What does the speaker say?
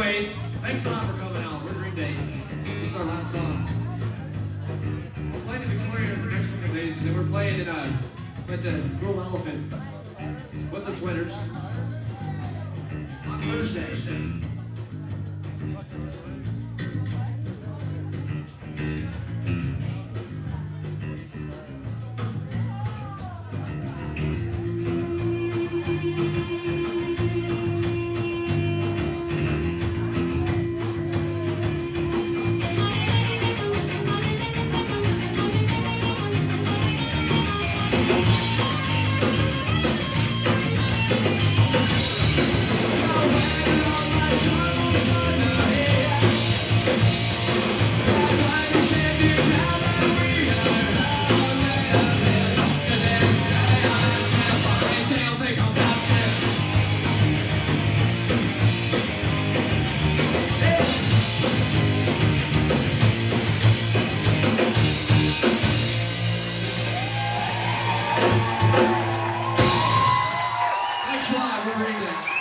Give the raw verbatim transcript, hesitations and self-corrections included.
Anyways, thanks a lot for coming out. We're Green Day. This is our last song. We're playing in Victoria for the next couple of days, and then we're playing in uh, at the Grow Elephant with the Sweaters on Thursday. Thanks a lot, we're Green Day.